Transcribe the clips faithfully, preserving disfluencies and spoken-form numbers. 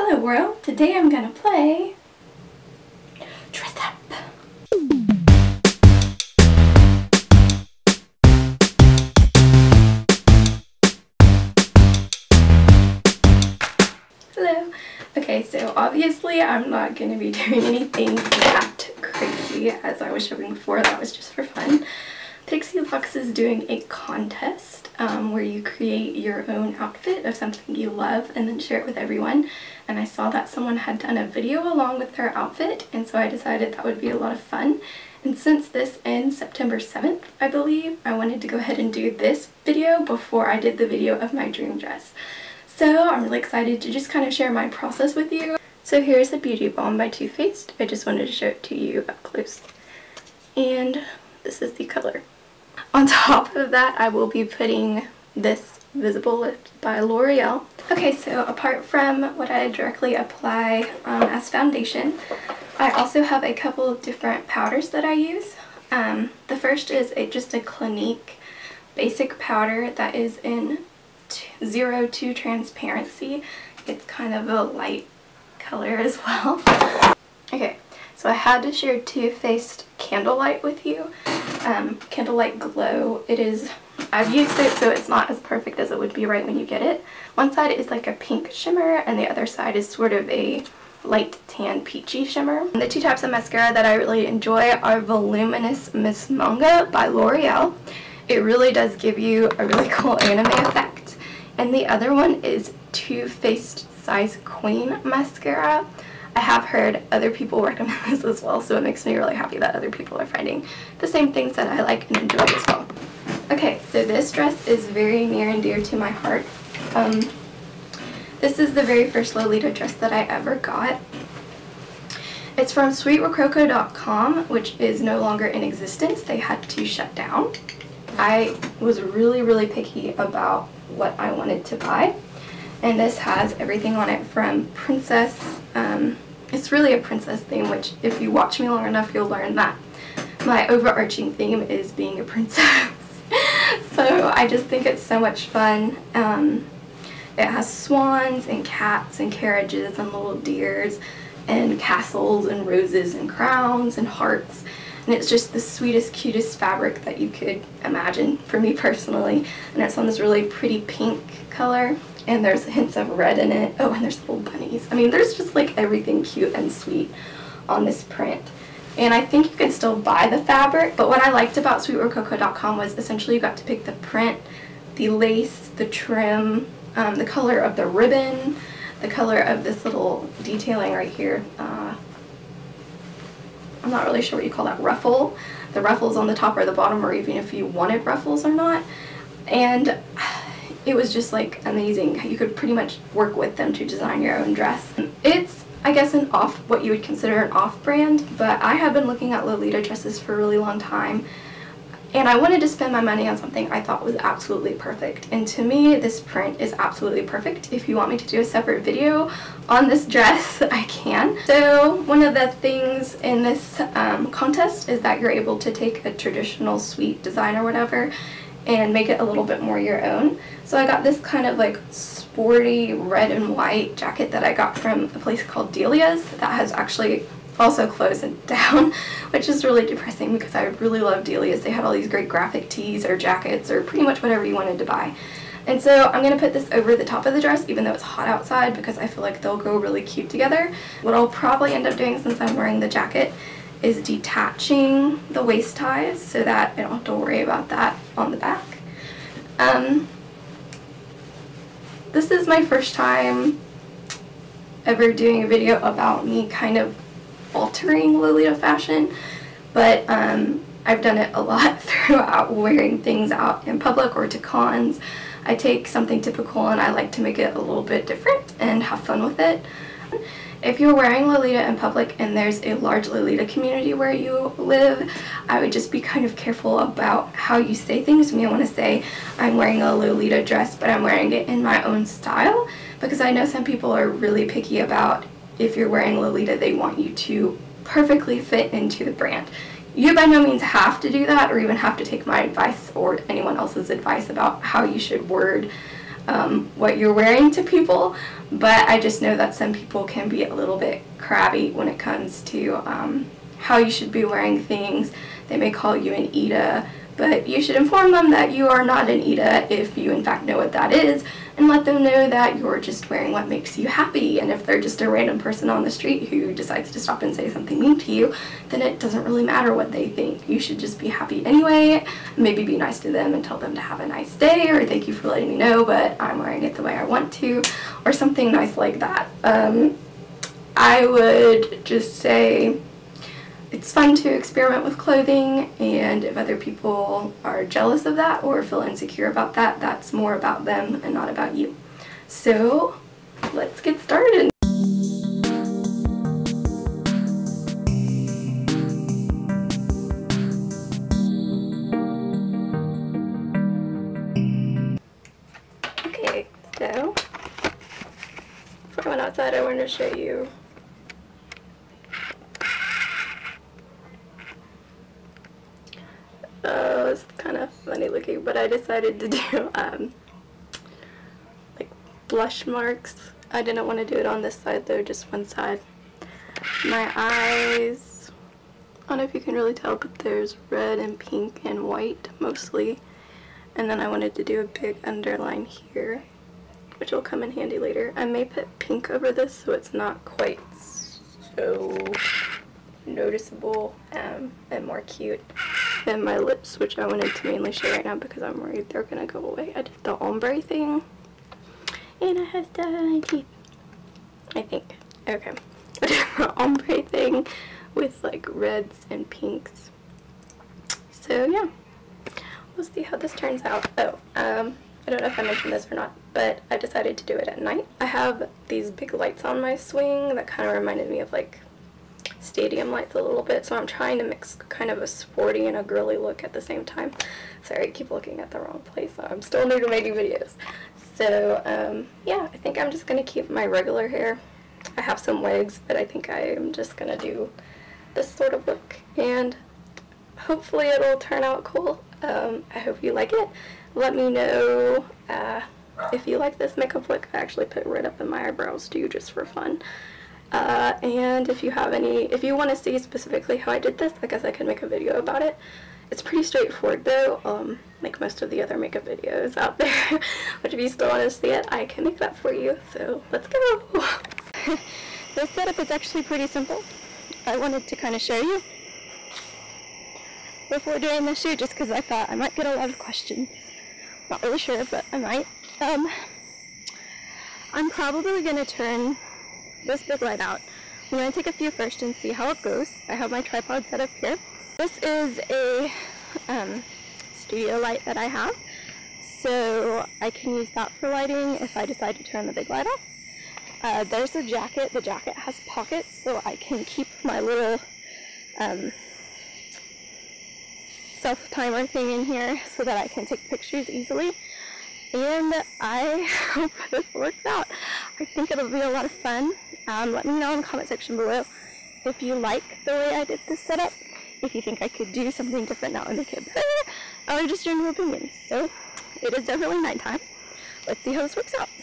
Hello world, today I'm gonna play dress up. Hello. Okay, so obviously I'm not going to be doing anything that crazy as I was showing before. That was just for fun. Pixielocks is doing a contest um, where you create your own outfit of something you love and then share it with everyone. And I saw that someone had done a video along with their outfit, and so I decided that would be a lot of fun. And since this ends September seventh, I believe, I wanted to go ahead and do this video before I did the video of my dream dress. So I'm really excited to just kind of share my process with you. So here's the Beauty Balm by Too Faced. I just wanted to show it to you up close. And this is the color. On top of that, I will be putting this Visible Lift by L'Oreal. Okay, so apart from what I directly apply um, as foundation, I also have a couple of different powders that I use. Um, the first is a, just a Clinique basic powder that is in zero to transparency. It's kind of a light color as well. Okay, so I had to share Too Faced Candlelight with you. Um, Candlelight Glow. It is, I've used it so it's not as perfect as it would be right when you get it. One side is like a pink shimmer and the other side is sort of a light tan peachy shimmer. And the two types of mascara that I really enjoy are Voluminous Miss Manga by L'Oreal. It really does give you a really cool anime effect. And the other one is Too Faced Size Queen Mascara. I have heard other people recommend this as well, so it makes me really happy that other people are finding the same things that I like and enjoy as well. Okay, so this dress is very near and dear to my heart. Um, this is the very first Lolita dress that I ever got. It's from sweet rococo dot com, which is no longer in existence. They had to shut down. I was really, really picky about what I wanted to buy, and this has everything on it from princess. Um, it's really a princess theme, which if you watch me long enough you'll learn that my overarching theme is being a princess. So I just think it's so much fun. Um, it has swans and cats and carriages and little deers and castles and roses and crowns and hearts. And it's just the sweetest, cutest fabric that you could imagine for me personally. And it's on this really pretty pink color. And there's hints of red in it. Oh, and there's little bunnies. I mean, there's just like everything cute and sweet on this print. And I think you can still buy the fabric. But what I liked about sweet rococo dot com was essentially you got to pick the print, the lace, the trim, um, the color of the ribbon, the color of this little detailing right here. Uh, I'm not really sure what you call that, ruffle. The ruffles on the top or the bottom, or even if you wanted ruffles or not. And it was just like amazing. You could pretty much work with them to design your own dress. It's, I guess, an off, what you would consider an off-brand, but I have been looking at Lolita dresses for a really long time. And I wanted to spend my money on something I thought was absolutely perfect. And to me, this print is absolutely perfect. If you want me to do a separate video on this dress, I can. So one of the things in this um, contest is that you're able to take a traditional sweet design or whatever and make it a little bit more your own. So I got this kind of like sporty red and white jacket that I got from a place called Delia's that has actually also closed down, which is really depressing because I really love Delia's. They had all these great graphic tees or jackets or pretty much whatever you wanted to buy. And so I'm going to put this over the top of the dress even though it's hot outside because I feel like they'll go really cute together. What I'll probably end up doing since I'm wearing the jacket is detaching the waist ties so that I don't have to worry about that on the back. Um, this is my first time ever doing a video about me kind of altering Lolita fashion, but um, I've done it a lot throughout wearing things out in public or to cons. I take something typical and I like to make it a little bit different and have fun with it. If you're wearing Lolita in public and there's a large Lolita community where you live, I would just be kind of careful about how you say things. You may want to say, I'm wearing a Lolita dress, but I'm wearing it in my own style, because I know some people are really picky about if you're wearing Lolita, they want you to perfectly fit into the brand. You by no means have to do that or even have to take my advice or anyone else's advice about how you should word um, what you're wearing to people, but I just know that some people can be a little bit crabby when it comes to um, how you should be wearing things. They may call you an Ida, but you should inform them that you are not an Ida if you in fact know what that is, and let them know that you're just wearing what makes you happy. And if they're just a random person on the street who decides to stop and say something mean to you, then it doesn't really matter what they think. You should just be happy anyway. Maybe be nice to them and tell them to have a nice day, or thank you for letting me know, but I'm wearing it the way I want to, or something nice like that. Um, I would just say it's fun to experiment with clothing, and if other people are jealous of that or feel insecure about that, that's more about them and not about you. So let's get started. Okay, so before I went outside, I wanted to show you Uh, it's kind of funny looking, but I decided to do um, like blush marks. I didn't want to do it on this side though, just one side. My eyes, I don't know if you can really tell, but there's red and pink and white mostly. And then I wanted to do a big underline here, which will come in handy later. I may put pink over this so it's not quite so noticeable um, and more cute. And my lips, which I wanted to mainly show right now because I'm worried they're gonna go away. I did the ombre thing, and I have done teeth, I think. Okay, I did the ombre thing with like reds and pinks. So yeah, we'll see how this turns out. Oh, um, I don't know if I mentioned this or not, but I decided to do it at night. I have these big lights on my swing that kind of reminded me of like stadium lights a little bit, so I'm trying to mix kind of a sporty and a girly look at the same time. Sorry, I keep looking at the wrong place. I'm still new to making videos. So um, yeah, I think I'm just gonna keep my regular hair. I have some wigs, but I think I am just gonna do this sort of look, and hopefully it'll turn out cool. Um, I hope you like it. Let me know uh, if you like this makeup look. I actually put red up in my eyebrows too, just for fun. Uh, and if you have any, if you want to see specifically how I did this, I guess I could make a video about it. It's pretty straightforward though, um, like most of the other makeup videos out there. But if you still want to see it, I can make that for you. So let's go! This setup is actually pretty simple. I wanted to kind of show you before doing the shoot, just because I thought I might get a lot of questions. Not really sure, but I might. Um, I'm probably going to turn this big light out. I'm going to take a few first and see how it goes. I have my tripod set up here. This is a um, studio light that I have, so I can use that for lighting if I decide to turn the big light off. Uh, there's a jacket. The jacket has pockets, so I can keep my little um, self-timer thing in here so that I can take pictures easily. And I hope this works out. I think it'll be a lot of fun. Um, let me know in the comment section below if you like the way I did this setup, if you think I could do something different now and make it better, or just your new opinions. So it is definitely nighttime. Let's see how this works out.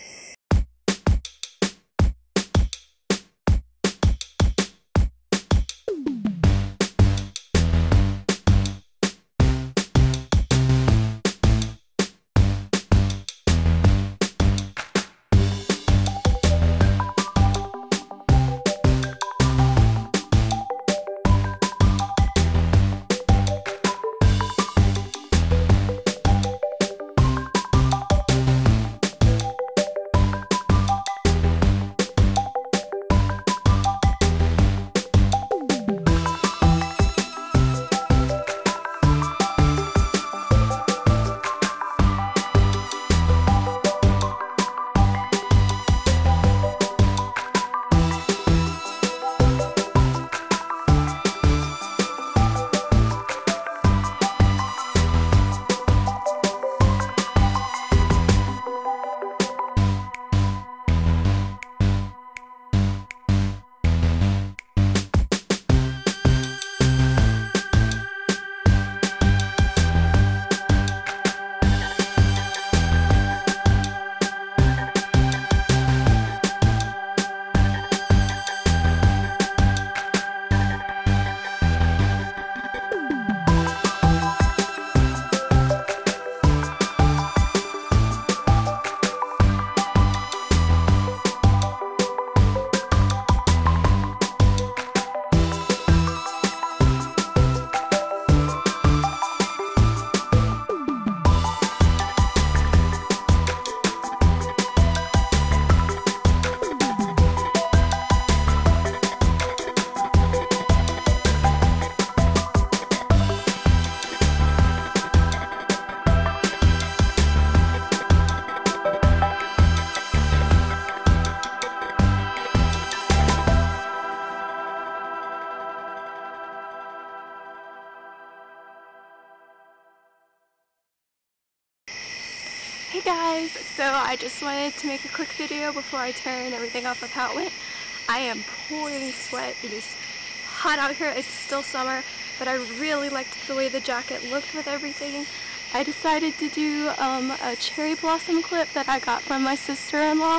guys, so I just wanted to make a quick video before I turn everything off of how it went. I am pouring sweat. It is hot out here. It's still summer, but I really liked the way the jacket looked with everything. I decided to do um, a cherry blossom clip that I got from my sister-in-law,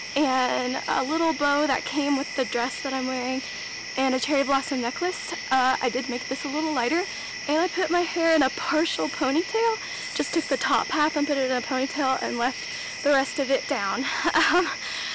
and a little bow that came with the dress that I'm wearing, and a cherry blossom necklace. Uh, I did make this a little lighter, and I put my hair in a partial ponytail. Just took the top half and put it in a ponytail and left the rest of it down. um,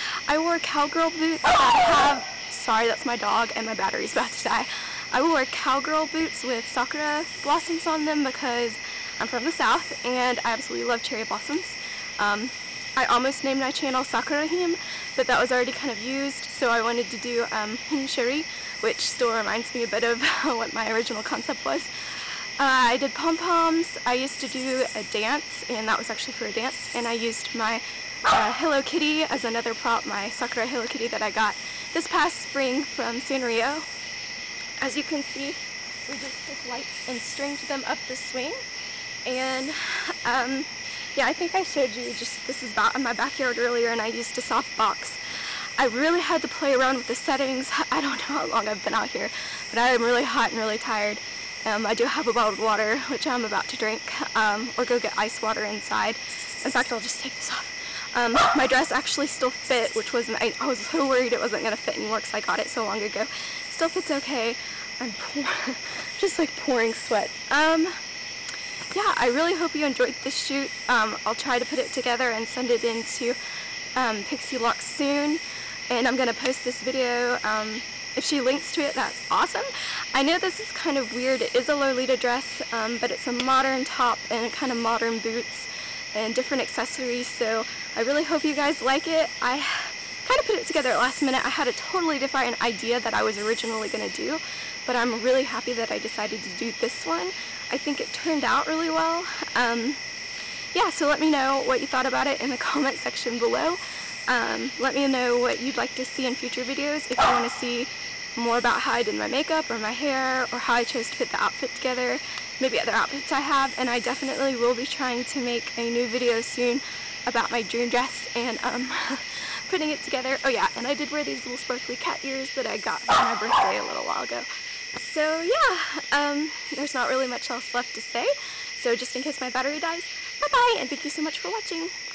I wore cowgirl boots that have, sorry that's my dog and my battery's about to die. I wore cowgirl boots with sakura blossoms on them because I'm from the south and I absolutely love cherry blossoms. Um, I almost named my channel Sakura Hime, but that was already kind of used, so I wanted to do um, Chéri, which still reminds me a bit of what my original concept was. Uh, I did pom-poms. I used to do a dance, and that was actually for a dance, and I used my uh, Hello Kitty as another prop, my Sakura Hello Kitty that I got this past spring from Sanrio. As you can see, we just took lights and stringed them up the swing, and um, yeah, I think I showed you just, this is about in my backyard earlier, and I used a softbox. I really had to play around with the settings. I don't know how long I've been out here, but I am really hot and really tired. Um, I do have a bottled water, which I'm about to drink, um, or go get ice water inside. In fact, I'll just take this off. Um, my dress actually still fit, which was, I, I was so worried it wasn't going to fit anymore because I got it so long ago. Still fits okay. I'm pour just like pouring sweat. Um, yeah, I really hope you enjoyed this shoot. Um, I'll try to put it together and send it into um, Pixielocks soon. And I'm going to post this video. Um, if she links to it, that's awesome. I know this is kind of weird. It is a Lolita dress, um, but it's a modern top and kind of modern boots and different accessories. So I really hope you guys like it. I kind of put it together at last minute. I had a totally different idea that I was originally going to do, but I'm really happy that I decided to do this one. I think it turned out really well. Um, yeah, so let me know what you thought about it in the comment section below. Um, let me know what you'd like to see in future videos. If you want to see more about how I did my makeup or my hair, or how I chose to put the outfit together, maybe other outfits I have, and I definitely will be trying to make a new video soon about my dream dress and um, putting it together. Oh yeah, and I did wear these little sparkly cat ears that I got for my birthday a little while ago. So yeah, um, there's not really much else left to say, so just in case my battery dies, bye bye, and thank you so much for watching.